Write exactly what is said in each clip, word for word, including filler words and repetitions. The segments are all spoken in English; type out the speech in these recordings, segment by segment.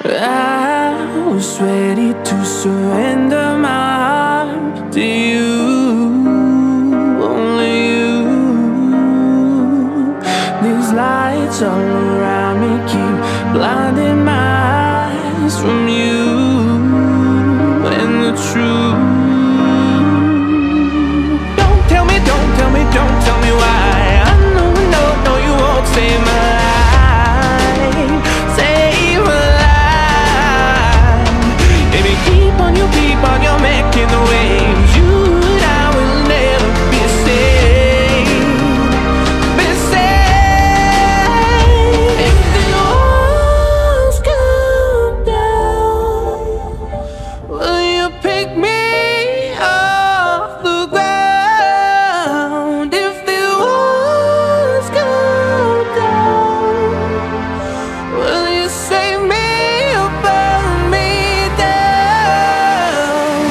I was ready to surrender my heart to you, only you. These lights all around me keep blinding my eyes from you and the truth. Don't tell me, don't tell me, don't tell me why. I know, no, no, you won't save my life, save my life. Baby, keep on, you keep on, you're making the waves. You and I will never be saved, be saved. If the walls come down, will you pick me off the ground? If the walls come down, will you save me or burn me down?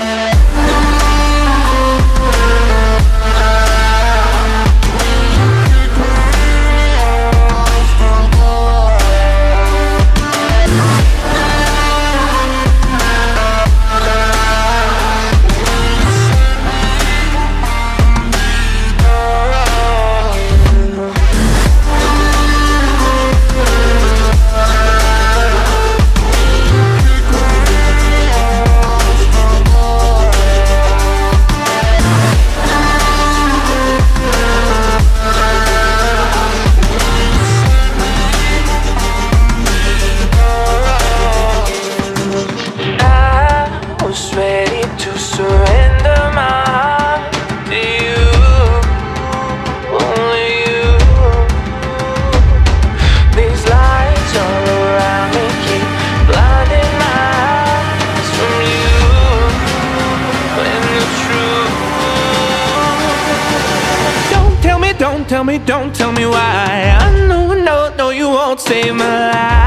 I was ready to surrender my heart to you, only you. These lights all around me keep blinding my eyes from you and the truth. Don't tell me, don't tell me, don't tell me why. I know, no, no, you won't save my life.